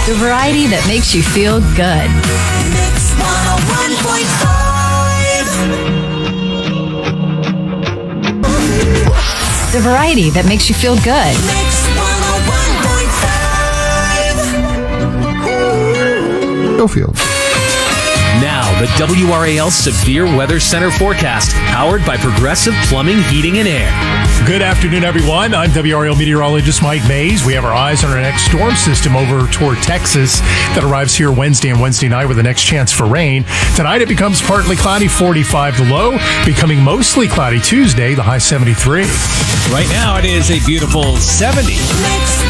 The variety that makes you feel good. Mix 101.5. The variety that makes you feel good. Mix 101.5. Schofield. Now, the WRAL Severe Weather Center forecast, powered by Progressive Plumbing, Heating, and Air. Good afternoon, everyone. I'm WRAL meteorologist Mike Mays. We have our eyes on our next storm system over toward Texas that arrives here Wednesday and Wednesday night with the next chance for rain. Tonight, it becomes partly cloudy, 45 the low, becoming mostly cloudy Tuesday, the high 73. Right now, it is a beautiful 70. Mix